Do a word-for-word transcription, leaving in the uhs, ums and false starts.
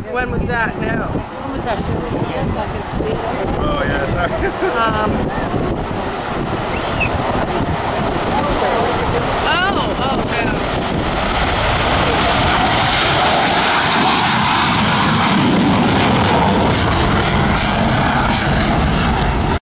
When was that now? When was that? Yes, I can see it. Oh, yeah, sorry. Um,